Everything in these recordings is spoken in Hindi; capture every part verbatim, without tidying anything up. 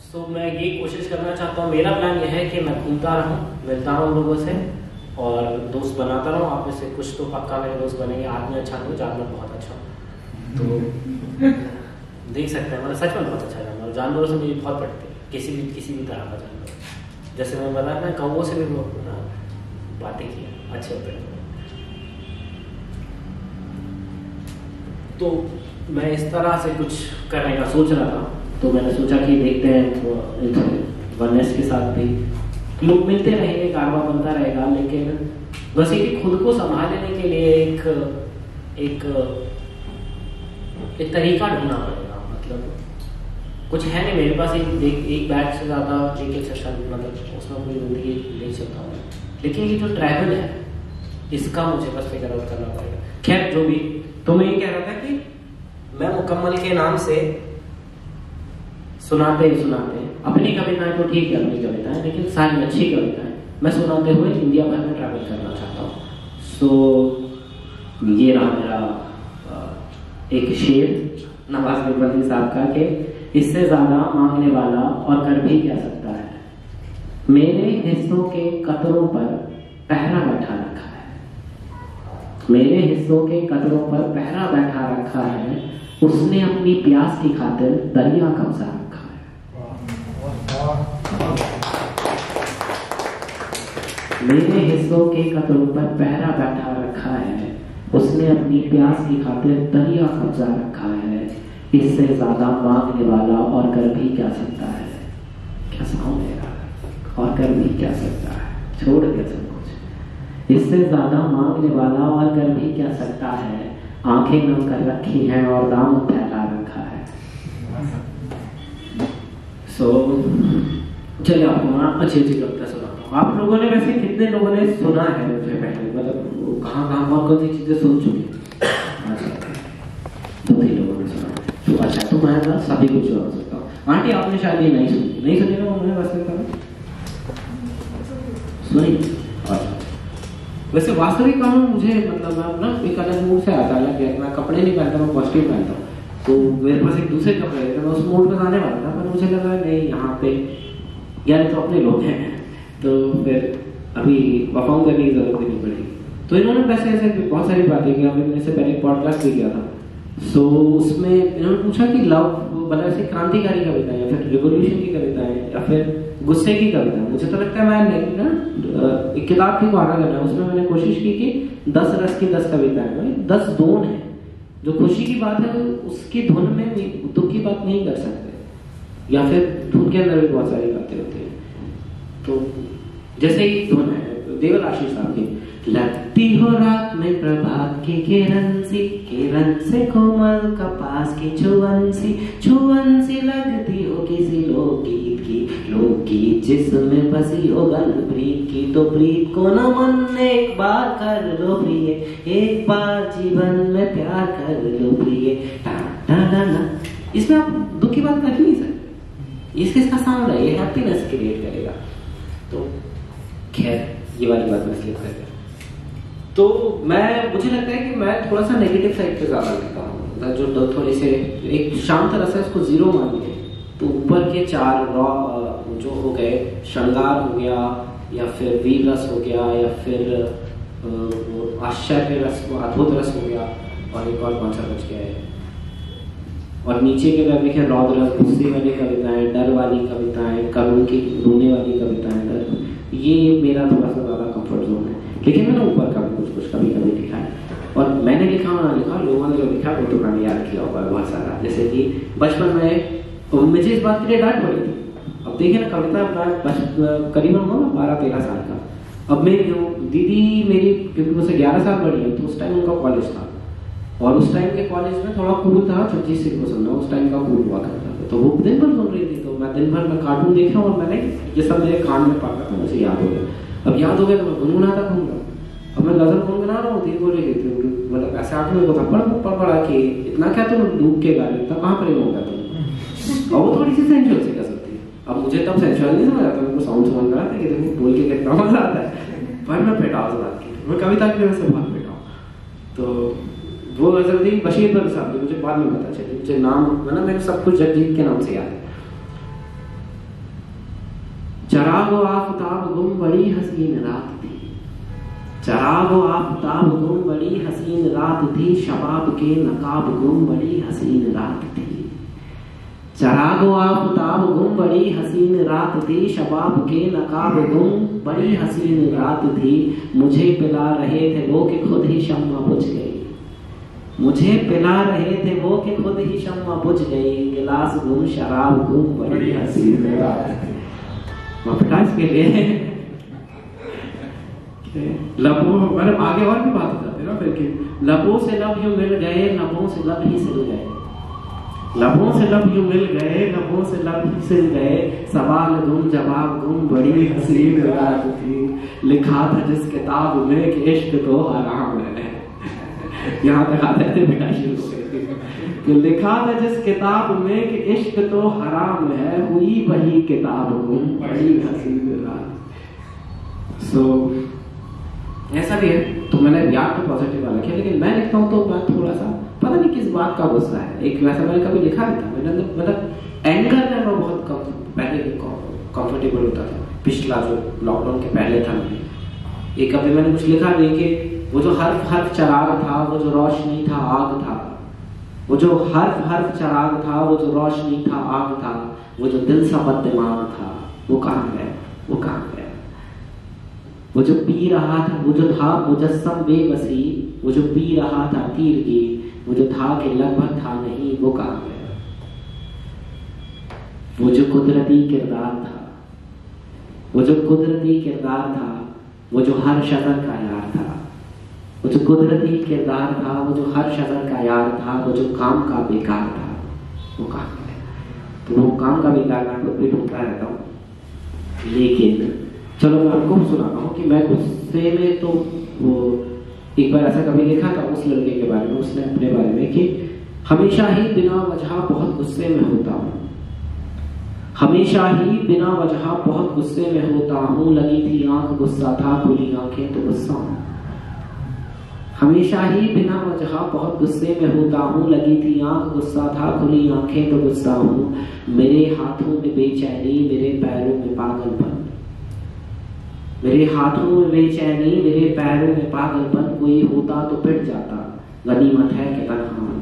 सो so, मैं ये कोशिश करना चाहता हूँ, मेरा प्लान यह है कि मैं घूमता रहूँ, मिलता रहूँ लोगों से और दोस्त बनाता रहूँ। आप में से कुछ तो पक्का मेरे दोस्त बनेंगे। आज मैं अच्छा हूँ, जानवर बहुत अच्छा हूँ, तो देख सकते हैं, मतलब सच में बहुत अच्छा जानवर। जानवरों से मुझे बहुत पड़ती है, किसी भी किसी भी तरह का जानवर। जैसे मैं बता मैं कौवों से भी बातें की अच्छे होते हैं। तो मैं इस तरह से कुछ करने का सोच रहा था, तो मैंने सोचा कि देखते हैं वननेस के साथ भी लोग मिलते रहेंगे, कारवा बनता रहेगा, लेकिन बस ये कि खुद को संभालने के लिए एक एक एक तरीका ढूंढना पड़ेगा। मतलब कुछ है नहीं मेरे पास, एक एक, एक बैच से ज़्यादा एक एक सेशन, मतलब उसमें कोई ज़िंदगी ले सकता हूँ, लेकिन ये जो ट्रैवल है इसका मुझे बस फिगर आउट करना पड़ेगा। खैर जो भी, तो मैं ये कह रहा था कि मैं मुकम्मल के नाम से सुनाते ही सुनाते अपनी कविताएं तो ठीक है, अपनी कविताएं, लेकिन सारी अच्छी कविताएं मैं सुनाते हुए इंडिया भर में ट्रैवल करना चाहता हूँ। सो ये रहा मेरा एक शेर नवाज गुलबर्दी साहब का कि इससे ज्यादा मांगने वाला और कर भी क्या सकता है। मेरे हिस्सों के कतरों पर पहरा बैठा रखा है, मेरे हिस्सों के कतरों पर पहरा बैठा रखा है, उसने अपनी प्यास की खातिर दरिया कब्जा रखा है। मेरे हिस्सों के कतरों पर पहरा बैठा रखा है, उसने अपनी प्यास की खातिर दरिया कब्जा रखा है। इससे ज्यादा मांगने वाला और कर भी क्या सकता है। क्या साउंड है यार, और कर भी क्या सकता है, छोड़ के सब कुछ। इससे ज्यादा मांगने वाला और कर भी क्या सकता है। आंखें नम कर रखी हैं और दाम फैला रखा है। सो so, चलिए आपको मैं अच्छी अच्छी कविता सुनाता हूँ। आप लोगों ने वैसे कितने लोगों ने सुना है मुझे पहले, मतलब कहाँ कहाँ कौन कौन सी चीजें सुन चुके हैं? दो तीन लोगों ने सुना। तो अच्छा, तो मैं ना सभी कुछ सुना सकता हूँ। आंटी आपने शायद ये नहीं सुनी, नहीं सुनी ना उन्होंने वैसे कहा सुनी। अच्छा, वैसे वास्तविक कानून मुझे मतलब मैं ना एक अलग मूड से आता है, अलग मैं कपड़े नहीं पहनता, मैं कॉस्ट्यूम पहनता हूँ, तो मेरे पास एक दूसरे कपड़े थे, मैं उस मूड पे आने वाला था, पर मुझे लगा नहीं यहाँ पे यार तो अपने लोग हैं, तो फिर अभी परफॉर्म करने की जरूरत नहीं पड़ेगी। तो इन्होंने वैसे ऐसे बहुत सारी बातें की, हमने इससे पहले पॉडकास्ट भी किया था। सो उसमें इन्होंने पूछा कि लव मतलब ऐसे क्रांतिकारी कविता या फिर रिवोल्यूशन की कविताएं या फिर गुस्से की कविता। मुझे तो लगता है मैं ना एक किताब की वारा करना है, उसमें मैंने कोशिश की कि दस रस की दस कविताएं, दस धुन है। जो खुशी की बात है उसकी धुन में दुख की बात नहीं कर सकते, या फिर धुन के अंदर भी बहुत सारी बातें होती है। तो जैसे ही धुन है देवल आशीष साहब की, लगती हो रात में प्रभात की किरण सी, किरण से कोमल कपास की छुअन सी, छुअन सी लगती हो किसी लोकगीत की, लोकगीत जिसमें बसी हो गल प्रीत की, तो प्रीत को नमन एक बार कर लो प्रिय, एक बार जीवन में प्यार कर लो प्रिय। इसमें आप दुख की बात कर ही नहीं सकते, इसके इसका साउंड है, ये हैप्पीनेस क्रिएट करेगा। तो खैर ये वाली बात मैं स्लिप कर गया। तो मैं मुझे लगता है कि मैं थोड़ा सा नेगेटिव साइड पे ज्यादा लिखता हूँ, जो थोड़े से एक शांत रस है उसको जीरो मानिए, तो ऊपर के चार रॉ जो हो गए, श्रृंगार हो गया या फिर वीर रस हो गया या फिर आश्चर्य रस, अद्भुत रस हो गया, और एक और कौन सा बच गया है, और नीचे के अगर देखें रौद्र रस, गुस्से वाली कविताएं, डर वाली कविताएं, करुण की रोने वाली कविताएं, डर, ये मेरा थोड़ा सा ज्यादा कंफर्ट जोन है। लेकिन मैंने ऊपर का भी कुछ कुछ कभी कभी लिखा है, और मैंने लिखा ना लिखा, लोगों ने जो लिखा वो तो मैंने याद किया होगा बहुत सारा। जैसे कि बचपन में मुझे इस बात के लिए डांट पड़ी थी। अब देखिए ना कविता करीबन हुआ बारह तेरह साल का। अब मेरी जो दीदी मेरी, क्योंकि मुझसे ग्यारह साल बड़ी है, तो उस टाइम उनका कॉलेज था, और उस टाइम के कॉलेज में थोड़ा कूल था, छत्तीस सीट को सुनना उस टाइम का कूल हुआ करता था। तो वो दिन भर सुन रही थी, तो मैं दिन भर में कार्टून देख रहा हूँ, और मैंने ये सब मेरे कान में पड़ रहा था, मुझे याद हो गया। अब याद हो गया तो मैं गुनगुनाता घूमूंगा। अब मैं गजल गुनगुना रहा हूँ, धीरे बोले गई, मतलब ऐसे आदमी को थप्पड़ थप्पड़ पड़ा कि इतना क्या तुम डूब के गा रहे, कहाँ पर होगा तुम। और वो थोड़ी सी सेंचुअल सी कर सकती है। अब मुझे तब सेंचुअल नहीं समझ आता, मेरे को साउंड समझ रहा था कि देखो बोल के कितना मजा आता है, पर मैं पेटा उस बात की, मैं कविता की वजह से बहुत पेटा हूँ। तो वो गजल थी बशीर बल साहब की, मुझे बाद में पता चली, मुझे नाम मतलब मेरे सब कुछ जगजीत के नाम से याद है। चरागो आफताब गुम बड़ी हसीन रात थी, चरागो आफताब गुम बड़ी हसीन रात थी, शबाब के नकाब गुम बड़ी हसीन रात थी। चरागो आफताब गुम बड़ी हसीन रात थी, शबाब के नकाब गुम बड़ी हसीन रात थी। मुझे पिला रहे थे वो कि खुद ही शम्मा बुझ गई, मुझे पिला रहे थे वो कि खुद ही शम्मा बुझ गई। गिलास गुम शराब गुम बड़ी हसीन रात थी। मफटास के लिए लबों मतलब आगे और भी बात हो जाती है ना फिर कि लबों से लब यूं मिल गए, लबों से लब ही सिल गए, लबों से लब यूं मिल गए, लबों से लब ही सिल गए। सवाल गुम जवाब गुम बड़ी हसीन रात थी। लिखा था जिस किताब में कि इश्क तो हराम है, यहाँ तक आते थे बेटा शुरू हो गई कि लिखा था जिस किताब में कि इश्क तो हराम है, हुई वही किताब गुम बड़ी हसीन रात। सो ऐसा भी है। तो मैंने याद तो पॉजिटिव वाला किया, लेकिन मैं लिखता हूँ तो मैं थोड़ा सा पता नहीं किस बात का गुस्सा है। एक वैसा मैंने कभी लिखा नहीं था, मैंने मतलब एंगर में मैं बहुत कम पहले कंफर्टेबल होता था। पिछला जो लॉकडाउन के पहले था, एक कभी मैंने कुछ लिखा नहीं कि वो जो हर्फ हर्फ चराग था, वो जो रोशनी था आग था, वो जो हर्फ हर्फ चराग था, वो जो रोशनी था आग था, वो जो दिल सा बददिमाग था वो कहाँ गया, वो कहाँ गया। वो जो पी रहा था, वो जो था मुजस्सम बेबसी, वो जो पी रहा था तीरगी, वो जो था कि लगभग था नहीं, वो कहाँ गया। वो जो कुदरती किरदार था, वो जो कुदरती किरदार था, वो जो हर शज़र का यार था, वो जो कुदरती किरदार था, वो जो हर शज़र का यार था, वो जो काम का बेकार था, वो कहाँ गया। तो वो काम का बेकार मैं खुद भी ढूंढता रहता हूँ। लेकिन चलो मैं आपको सुनाता हूँ कि मैं गुस्से में, तो वो एक बार ऐसा कभी लिखा था उस लड़के के बारे में, उसने अपने बारे में कि हमेशा ही बिना वजह बहुत गुस्से में होता हूँ, हमेशा ही बिना वजह बहुत गुस्से में होता हूँ। लगी थी आंख गुस्सा था, खुली आंखें तो गुस्सा हूँ। हमेशा ही बिना वजह बहुत गुस्से में होता हूँ, लगी थी आंख गुस्सा था, खुली आंखें तो गुस्सा हूँ। मेरे हाथों में बेचैनी, मेरे पैरों में पागलपन, मेरे हाथों में बेचैनी, मेरे पैरों में पागलपन। कोई होता तो पिट जाता, गनीमत है कि तन्हा हूं।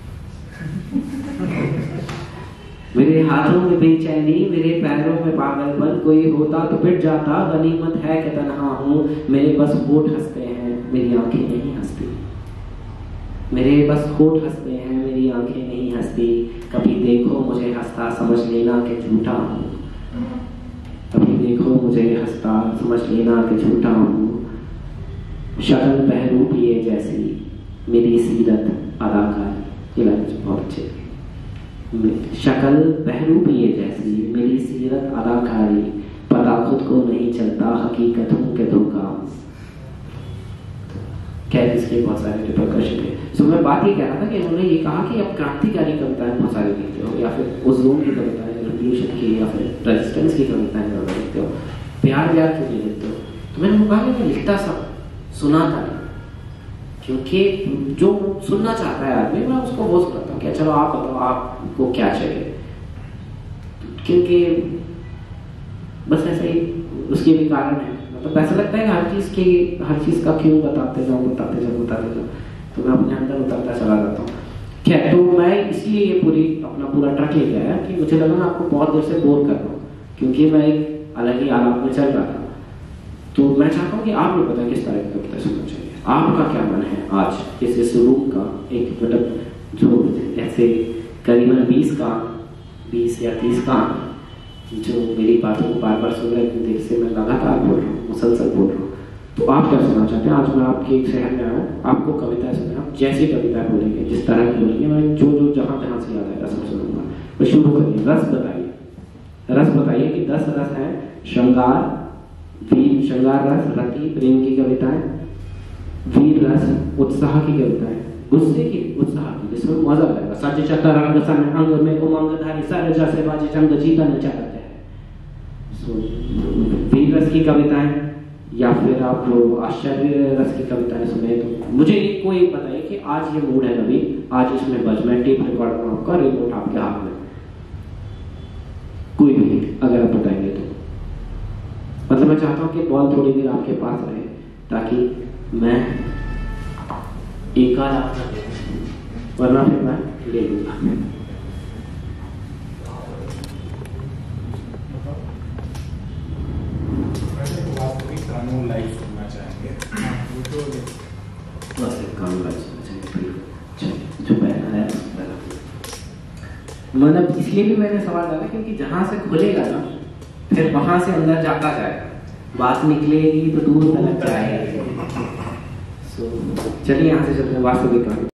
मेरे हाथों में बेचैनी, मेरे पैरों में पागलपन। कोई होता तो पिट जाता, गनीमत है कि तन्हा हूं। मेरे बस होठ हंसते हैं, मेरी आंखें नहीं हंसती, मेरे बस होठ हंसते हैं, मेरी आंखें नहीं हंसती। कभी देखो मुझे हंसता, समझ लेना कि झूठा हूँ, कभी देखो मुझे हंसता, समझ लेना कि झूठा हूँ। शक्ल बहरूपिए जैसी, मेरी सीरत अदाकारी, ये बहुत अच्छे। शक्ल बहरूपिए जैसी, मेरी सीरत अदाकारी। पता खुद को नहीं चलता, हकीकत हूँ के धोखा। खैर इसके बहुत सारे रिपरकशन है। सो मैं बात ये कह रहा था कि उन्होंने ये कहा कि अब क्रांतिकारी कविताएं बहुत सारी लिखते हो, या फिर ओज़ोन की कविताएं, रेवोल्यूशन की, या फिर रेजिस्टेंस की कविताएं लिखते हो, प्यार व्यार क्यों नहीं लिखते हो। तो मैंने कहा कि मैं लिखता सब सुनाता नहीं, क्योंकि जो सुनना चाहता है आदमी मैं उसको वो सुनाता हूँ कि चलो आप बताओ आपको क्या चाहिए, क्योंकि बस ऐसे ही उसके भी कारण है। मतलब ऐसा लगता है कि हर चीज की हर चीज का क्यों बताते जाओ बताते जाओ बताते जाओ, तो मैं अपने अंदर उतरता चला जाता हूँ। खैर तो मैं इसलिए ये पूरी अपना पूरा ट्रक लेके आया कि मुझे लगा मैं आपको बहुत देर से बोर कर रहा हूँ, क्योंकि मैं एक अलग ही आलाप में चल रहा था। तो मैं चाहता हूँ कि आप भी बताएं किस तरह की कविता सुनना चाहिए, आपका क्या मन है आज इस इस रूम का। एक मतलब जो ऐसे करीबन बीस का बीस या तीस का जो मेरी बातों को बार बार सुन रहे हैं, देर से मैं लगातार बोल रहा हूँ, मुसलसल बोल रहा हूँ। तो आप क्या सुनना चाहते हैं। आज मैं आपके एक शहर में आया हूँ, आपको कविता सुना, आप जैसी कविता बोलेंगे, जिस तरह की बोलेंगे, मैं जो जो जहाँ जहाँ से याद आएगा सब सुनूंगा। तो शुरू करिए, रस बताइए, रस बताइए कि दस रस है। श्रृंगार, वीर, श्रृंगार रस, रति, प्रेम की कविताएं, वीर रस, उत्साह की कविताएं, गुस्से की, उत्साह की, जिसमें मजा आएगा। सच चतर रंग सन अंग में उमंग धारी सर जैसे बाजी चंद जीता नचा करते हैं। वीर रस की कविताएं, या फिर आप आश्चर्य रस की कविताएं सुने। तो मुझे एक को एक बताइए कि आज ये मूड है नबी, आज इसमें बज, मैं टेप रिकॉर्ड करूँ आपका, रिमोट आपके हाथ में, कोई भी अगर आप बताएंगे तो। मतलब मैं चाहता हूँ कि बॉल थोड़ी देर आपके पास रहे ताकि मैं एक आध आपका दे दूं, वरना फिर मैं ले लूंगा। वास्तविक कानून लाइव सुनना चाहेंगे? वास्तविक कानून लाइव सुनना चाहेंगे, जो पहना है मतलब इसलिए भी मैंने सवाल डाला क्योंकि जहां से खुलेगा ना फिर वहां से अंदर जाता जाएगा, बात निकलेगी तो दूर तक जाएगी। सो चलिए यहाँ से चलते हैं वास्तविक कानून।